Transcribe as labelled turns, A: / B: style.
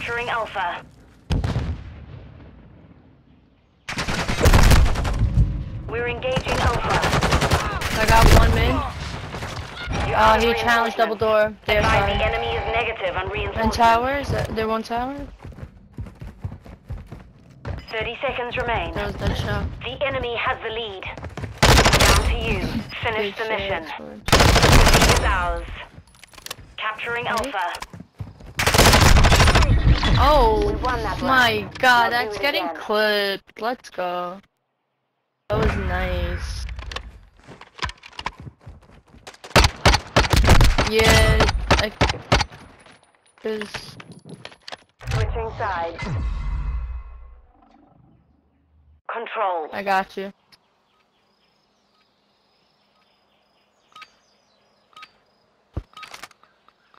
A: Capturing Alpha. We're engaging Alpha.
B: I got one mid.
A: You're out of
B: He challenged double door. Their
A: Advise the
B: side.
A: enemy is negative on reinforcements.
B: And tower? Is that there one tower?
A: 30 seconds remain.
B: That was that shot.
A: The enemy has the lead. Down to you. Finish the mission. Defeat is ours. Capturing Alpha.
B: Oh
A: We won that
B: my
A: round.
B: god,
A: Now do
B: that's
A: it
B: getting
A: again.
B: clipped. Let's go. That was nice. Yeah, cause
A: Switching sides. Control.
B: I got you.